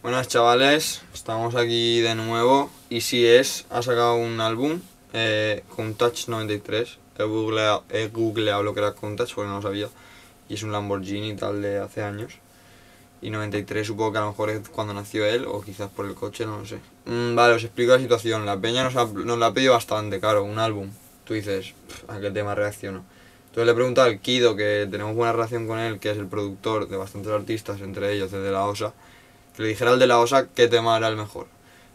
Buenas chavales, estamos aquí de nuevo. EasyEs ha sacado un álbum, Countach 93. He googleado lo que era Countach porque no lo sabía. Y es un Lamborghini y tal de hace años. Y 93 supongo que a lo mejor es cuando nació él, o quizás por el coche, no lo sé. Vale, os explico la situación. La peña nos la ha pedido bastante, claro, un álbum. Tú dices, ¿a qué tema reacciono? Entonces le he preguntado al Kido, que tenemos buena relación con él, que es el productor de bastantes artistas, entre ellos desde la OSA, que le dijera al de la OSA qué tema era el mejor.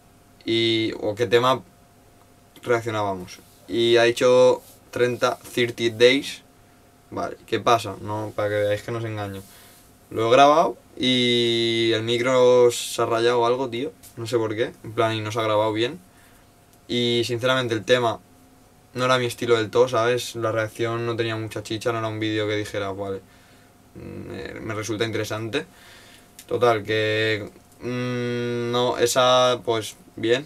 O qué tema reaccionábamos. Y ha dicho 30 Days. Vale, ¿qué pasa? No, para que veáis que no os engaño. Lo he grabado y el micro se ha rayado algo, tío. No sé por qué. En plan, y no se ha grabado bien. Y sinceramente el tema no era mi estilo del todo, ¿sabes? La reacción no tenía mucha chicha, no era un vídeo que dijera, vale, me resulta interesante. Total, que no, esa pues bien,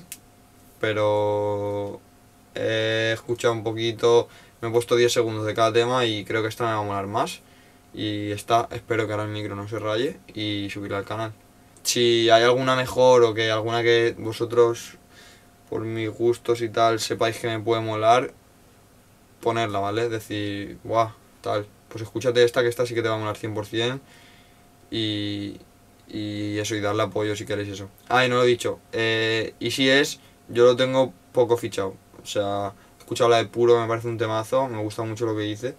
pero he escuchado un poquito, me he puesto 10 segundos de cada tema y creo que esta me va a molar más. Y esta, espero que ahora el micro no se raye y subirla al canal. Si hay alguna mejor o que alguna que vosotros, por mis gustos y tal, sepáis que me puede molar, ponerla, ¿vale? Decir, guau, tal, pues escúchate esta, que esta sí que te va a molar 100%. Y eso, y darle apoyo si queréis eso. Y no lo he dicho, EasyEs yo lo tengo poco fichado. O sea, he escuchado la de Puro, me parece un temazo, me gusta mucho lo que dice.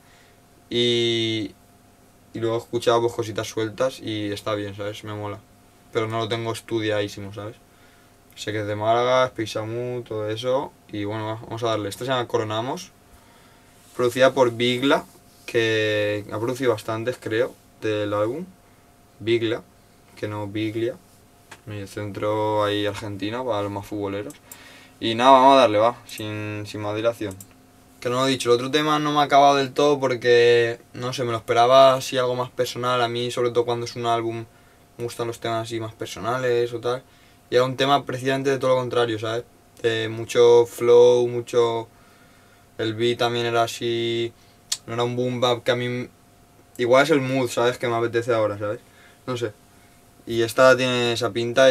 Y luego he escuchado pues cositas sueltas y está bien, ¿sabes? Me mola. Pero no lo tengo estudiadísimo, ¿sabes? Sé que es de Málaga, Space Samu, todo eso. Y bueno, vamos a darle. Esta se llama Coronamos. Producida por Bigla, que ha producido bastantes, creo, del álbum. Bigla, que no Biglia. Medio centro ahí argentino para los más futboleros. Y nada, vamos a darle, va, sin más dilación. Que no lo he dicho, el otro tema no me ha acabado del todo porque, no sé, me lo esperaba así algo más personal. A mí, sobre todo cuando es un álbum, me gustan los temas así más personales o tal. Y era un tema precisamente de todo lo contrario, ¿sabes? De mucho flow, mucho... El beat también era así... No era un boom bap que a mí... Igual es el mood, ¿sabes? Que me apetece ahora, ¿sabes? No sé. Y esta tiene esa pinta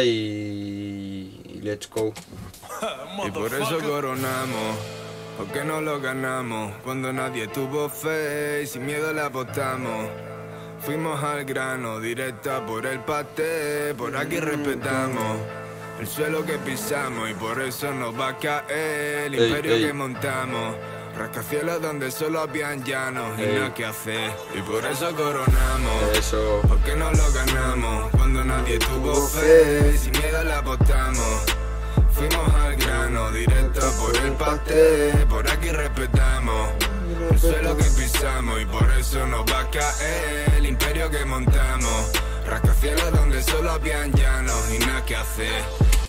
y let's go. Y por eso coronamos, porque no lo ganamos. Cuando nadie tuvo fe y sin miedo la apostamos. Fuimos al grano, directa por el paté. Por aquí respetamos el suelo que pisamos y por eso nos va a caer el imperio que montamos. Rascacielos donde solo habían llanos y nada que hacer. Y por eso coronamos, eso. Porque no lo ganamos. Cuando nadie tuvo fe y sin miedo la apostamos. Fuimos al grano, directo por el paté. Por aquí respetamos el suelo que pisamos y por eso nos va a caer el imperio que montamos. Rascacielos donde solo habían llanos y nada que hacer.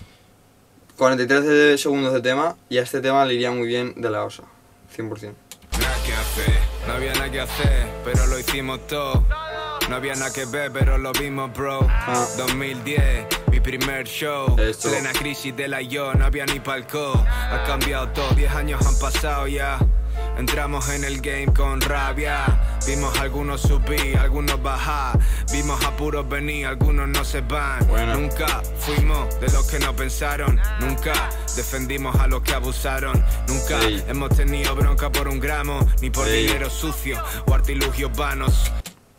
43 segundos de tema y a este tema le iría muy bien de la OSA, 100%. Nada que hacer, no había nada que hacer, pero lo hicimos todo. No había nada que ver, pero lo vimos, bro. 2010, mi primer show. Plena crisis de la yo, no había ni palco. Ha cambiado todo, 10 años han pasado ya. Entramos en el game con rabia. Vimos a algunos subir, algunos bajar. Vimos a puros venir, algunos no se van. Nunca fuimos de los que no pensaron. Nunca defendimos a los que abusaron. Nunca hemos tenido bronca por un gramo, ni por dinero sucio o artilugios vanos.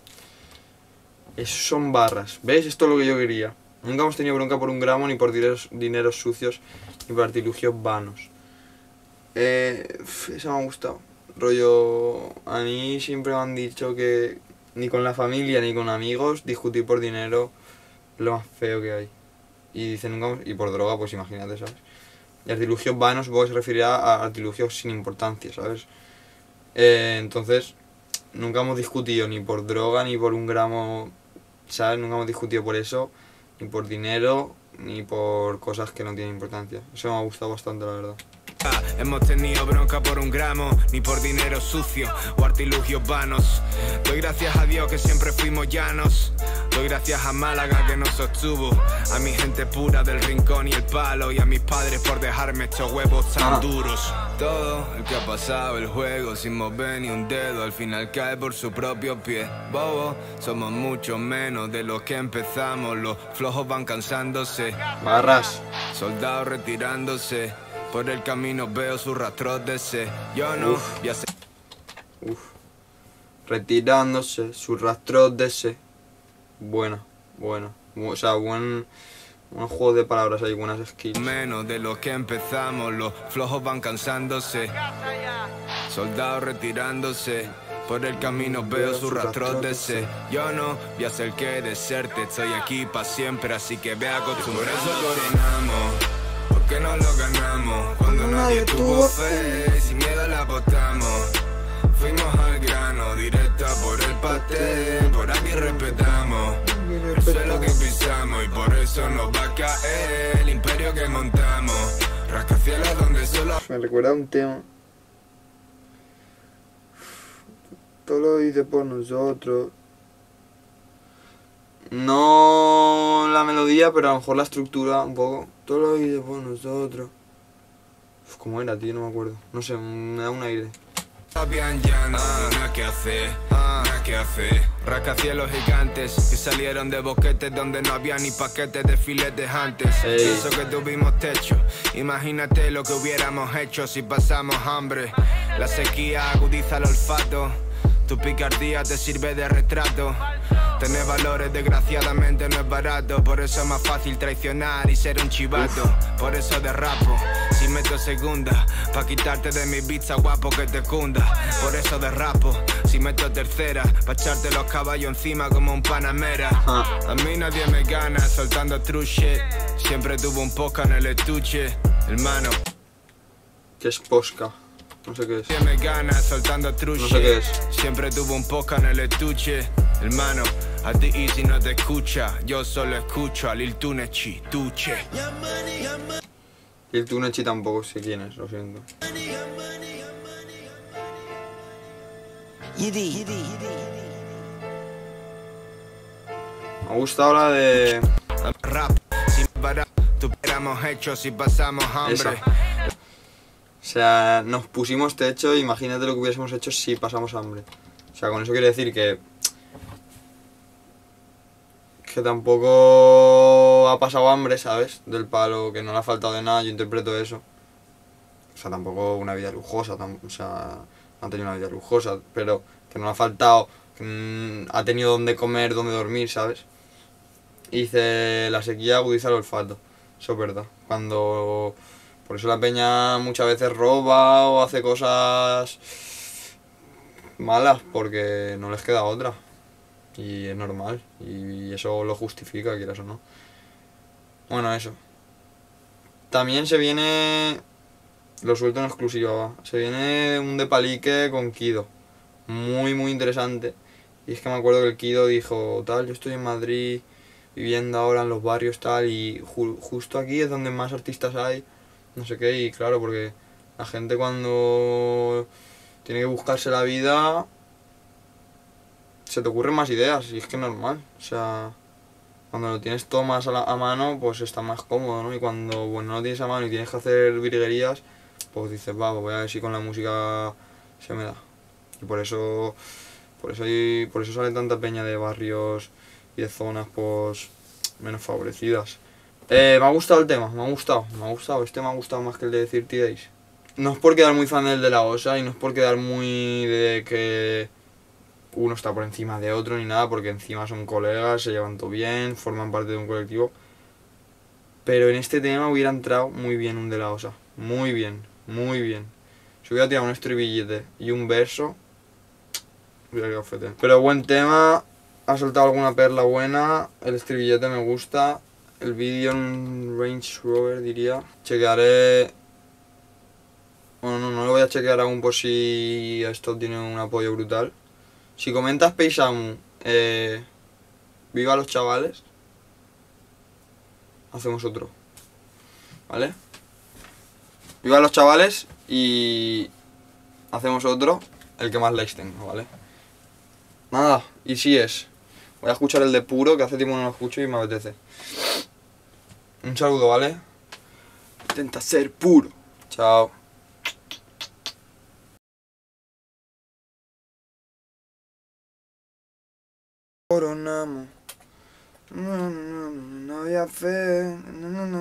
Esos son barras, ¿ves? Esto es lo que yo quería. Nunca hemos tenido bronca por un gramo, ni por dineros sucios, ni por artilugios vanos. Eso me ha gustado. Rollo, a mí siempre me han dicho que ni con la familia ni con amigos discutir por dinero es lo más feo que hay. Y dicen nunca, y por droga, pues imagínate, ¿sabes? Y artilugios vanos supongo que se referirá a artilugios sin importancia, ¿sabes? Entonces, nunca hemos discutido ni por droga ni por un gramo, ¿sabes? Nunca hemos discutido por eso, ni por dinero, ni por cosas que no tienen importancia. Eso me ha gustado bastante, la verdad. Hemos tenido bronca por un gramo, ni por dinero sucio o artilugios vanos. Doy gracias a Dios que siempre fuimos llanos. Doy gracias a Málaga que nos sostuvo, a mi gente pura del rincón y el palo, y a mis padres por dejarme estos huevos tan duros. Todo el que ha pasado el juego sin mover ni un dedo, al final cae por su propio pie. Bobo, somos mucho menos de los que empezamos, los flojos van cansándose. Barras. Soldados retirándose, por el camino veo sus rastros de sed. Yo no, ya sé. Retirándose, sus rastros de sed. Buena. O sea, buen juego de palabras, hay buenas skills. Menos de lo que empezamos, los flojos van cansándose. Soldados retirándose, por el camino veo sus rastros de sed. Yo no voy a ser que deserte, estoy aquí para siempre, así que ve acostumbrado. Por eso coronamos, porque no lo ganamos. Cuando nadie tuvo fe, sin miedo la apostamos. Fuimos al grano, directa por el pastel, por aquí respetamos el suelo que pisamos y por eso nos va a caer el imperio que montamos. Rascacielos donde solo... Me recuerda a un tema. Todo lo dice por nosotros. No la melodía, pero a lo mejor la estructura un poco. Todo lo dice por nosotros. ¿Cómo era, tío? No me acuerdo. No sé, me da un aire. Habían ya nada que hacer, nada que hacer. Rascacielos gigantes que salieron de boquetes donde no había ni paquetes de filetes antes. Eso que tuvimos techo, imagínate lo que hubiéramos hecho si pasamos hambre. La sequía agudiza el olfato, tu picardía te sirve de retrato. Tener valores desgraciadamente no es barato, por eso es más fácil traicionar y ser un chivato. Por eso derrapo, si meto segunda, pa' quitarte de mi pizza guapo que te cunda. Por eso derrapo, si meto tercera, pa' echarte los caballos encima como un Panamera. A mí nadie me gana soltando true shit, siempre tuve un posca en el estuche, hermano. ¿Qué es posca? No sé qué es. Nadie me gana soltando true No sé qué es. Siempre tuve un posca en el estuche, hermano. A ti Easy no te escucha, yo solo escucho a Lil Tunechi, Tuche. Lil Tunechi tampoco sé quién es, lo siento. Me gusta ahora de... Rap, sin parar, tuviéramos hechos si pasamos hambre. Esa. O sea, nos pusimos techo, imagínate lo que hubiésemos hecho si pasamos hambre. O sea, con eso quiere decir que tampoco ha pasado hambre, ¿sabes? Del palo, que no le ha faltado de nada, yo interpreto eso. O sea, tampoco una vida lujosa, o sea, no ha tenido una vida lujosa, pero que no le ha faltado, ha tenido donde comer, donde dormir, ¿sabes? Y dice, la sequía agudiza el olfato, eso es verdad. Por eso la peña muchas veces roba o hace cosas malas, porque no les queda otra. Y es normal, y eso lo justifica, quieras o no. Bueno, eso. También se viene, lo suelto en exclusiva, va. Se viene un de palique con Kido. Muy, muy interesante. Y es que me acuerdo que el Kido dijo, tal, yo estoy en Madrid, viviendo ahora en los barrios, tal, y justo aquí es donde más artistas hay, no sé qué, y claro, porque la gente cuando tiene que buscarse la vida, se te ocurren más ideas, y es que es normal, o sea, cuando lo tienes todo más a mano, pues está más cómodo, ¿no? Y cuando, bueno, no lo tienes a mano y tienes que hacer virguerías, pues dices, va, voy a ver si con la música se me da. Y por eso sale tanta peña de barrios y de zonas, pues, menos favorecidas. Me ha gustado el tema, me ha gustado, este me ha gustado más que el de Dirty Days. No es por quedar muy fan del de la OSA y no es por quedar muy de que uno está por encima de otro ni nada, porque encima son colegas, se llevan todo bien, forman parte de un colectivo. Pero en este tema hubiera entrado muy bien un de la OSA, muy bien, muy bien. Si hubiera tirado un estribillete y un verso, hubiera quedado fete. Pero buen tema, ha soltado alguna perla buena, el estribillete me gusta, el vídeo en Range Rover diría. Chequearé... Bueno, no lo voy a chequear aún por si esto tiene un apoyo brutal. Si comentas Peisamu, viva los chavales, hacemos otro, ¿vale? Viva los chavales y hacemos otro, el que más likes tenga, ¿vale? Nada, y si es Voy a escuchar el de Puro, que hace tiempo no lo escucho y me apetece. Un saludo, ¿vale? Intenta ser puro. Chao. Coronamos. No había fe.